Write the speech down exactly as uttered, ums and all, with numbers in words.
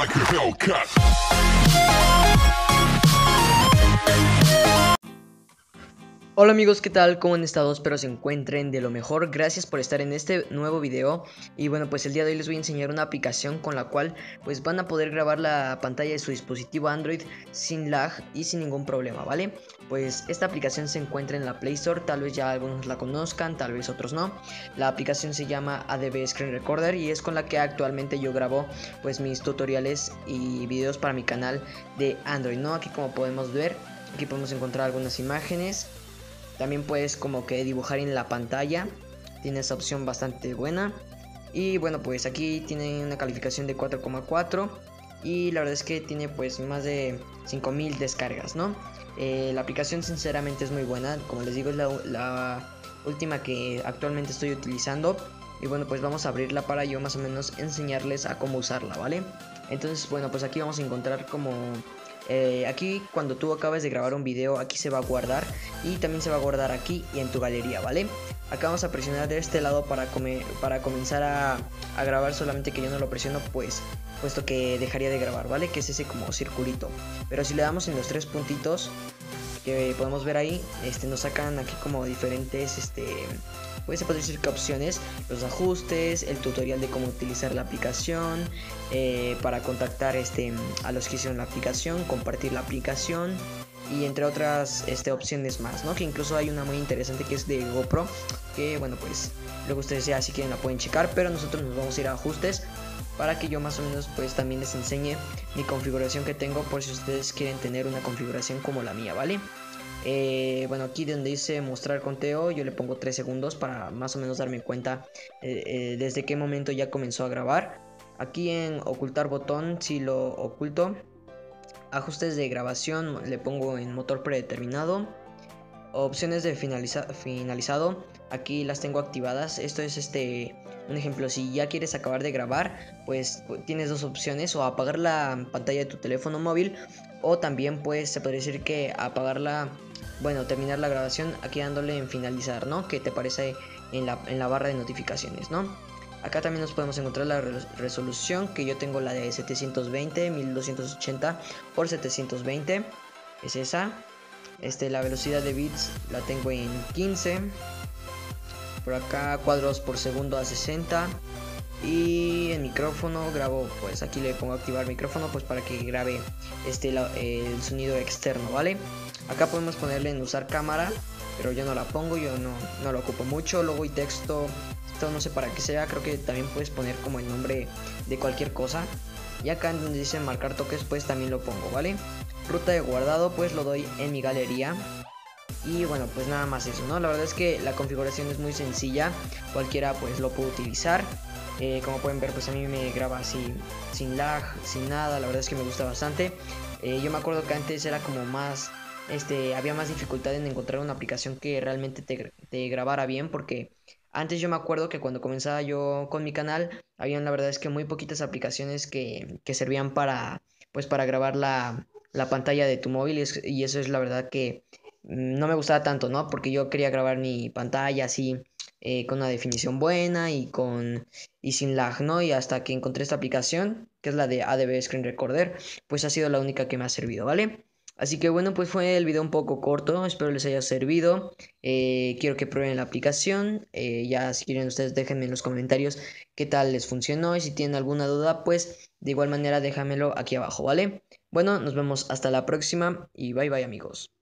like a Hellcat. Hola amigos, ¿qué tal? ¿Cómo han estado? Espero se encuentren de lo mejor. Gracias por estar en este nuevo video. Y bueno, pues el día de hoy les voy a enseñar una aplicación con la cual pues van a poder grabar la pantalla de su dispositivo Android sin lag y sin ningún problema, ¿vale? Pues esta aplicación se encuentra en la Play Store, tal vez ya algunos la conozcan, tal vez otros no. La aplicación se llama A D B Screen Recorder y es con la que actualmente yo grabo pues mis tutoriales y videos para mi canal de Android, ¿no? Aquí como podemos ver, aquí podemos encontrar algunas imágenes. También puedes como que dibujar en la pantalla. Tiene esa opción bastante buena. Y bueno, pues aquí tiene una calificación de cuatro coma cuatro. Y la verdad es que tiene pues más de cinco mil descargas, ¿no? Eh, la aplicación sinceramente es muy buena. Como les digo, es la, la última que actualmente estoy utilizando. Y bueno, pues vamos a abrirla para yo más o menos enseñarles a cómo usarla, ¿vale? Entonces, bueno, pues aquí vamos a encontrar como... Eh, aquí cuando tú acabas de grabar un video, aquí se va a guardar y también se va a guardar aquí y en tu galería, ¿vale? Acá vamos a presionar de este lado para, come, para comenzar a, a grabar, solamente que yo no lo presiono pues puesto que dejaría de grabar, ¿vale? Que es ese como circulito. Pero si le damos en los tres puntitos que podemos ver ahí, este, nos sacan aquí como diferentes, este, pues se puede decir que opciones, los ajustes, el tutorial de cómo utilizar la aplicación, eh, para contactar este, a los que hicieron la aplicación, compartir la aplicación y entre otras este, opciones más, ¿no? Que incluso hay una muy interesante que es de GoPro, que bueno, pues luego ustedes ya si quieren la pueden checar, pero nosotros nos vamos a ir a ajustes para que yo más o menos pues también les enseñe mi configuración que tengo por si ustedes quieren tener una configuración como la mía, ¿vale? Eh, bueno, aquí donde dice mostrar conteo yo le pongo tres segundos para más o menos darme cuenta eh, eh, desde qué momento ya comenzó a grabar. Aquí en ocultar botón si lo oculto. Ajustes de grabación le pongo en motor predeterminado. Opciones de finaliza finalizado, aquí las tengo activadas. Esto es este un ejemplo, si ya quieres acabar de grabar, pues tienes dos opciones: o apagar la pantalla de tu teléfono móvil, o también pues se podría decir que apagarla, bueno, terminar la grabación aquí dándole en finalizar, ¿no? Que te aparece en la, en la barra de notificaciones, ¿no? Acá también nos podemos encontrar la resolución, que yo tengo la de setecientos veinte mil doscientos ochenta por setecientos veinte, es esa. Este, la velocidad de bits la tengo en quince. Por acá cuadros por segundo a sesenta. Y el micrófono grabo, pues aquí le pongo activar micrófono, pues para que grabe este la, el sonido externo, ¿vale? Acá podemos ponerle en usar cámara, pero yo no la pongo, yo no, no lo ocupo mucho. Logo y texto, esto no sé para qué sea, creo que también puedes poner como el nombre de cualquier cosa. Y acá en donde dice marcar toques, pues también lo pongo, ¿vale? Ruta de guardado, pues lo doy en mi galería. Y bueno, pues nada más eso, ¿no? La verdad es que la configuración es muy sencilla, cualquiera pues lo puede utilizar. Eh, como pueden ver, pues a mí me graba así, sin lag, sin nada. La verdad es que me gusta bastante. Eh, yo me acuerdo que antes era como más, este, había más dificultad en encontrar una aplicación que realmente te, te grabara bien, porque antes yo me acuerdo que cuando comenzaba yo con mi canal, habían la verdad es que muy poquitas aplicaciones que, que servían para, pues para grabar la, la pantalla de tu móvil, y, es, y eso es la verdad que no me gustaba tanto, ¿no? Porque yo quería grabar mi pantalla así, eh, con una definición buena y con y sin lag, ¿no? Y hasta que encontré esta aplicación, que es la de A D B Screen Recorder, pues ha sido la única que me ha servido, ¿vale? Así que bueno, pues fue el video un poco corto, espero les haya servido. Eh, quiero que prueben la aplicación. Eh, ya si quieren ustedes déjenme en los comentarios qué tal les funcionó, y si tienen alguna duda pues de igual manera déjamelo aquí abajo, ¿vale? Bueno, nos vemos hasta la próxima y bye bye amigos.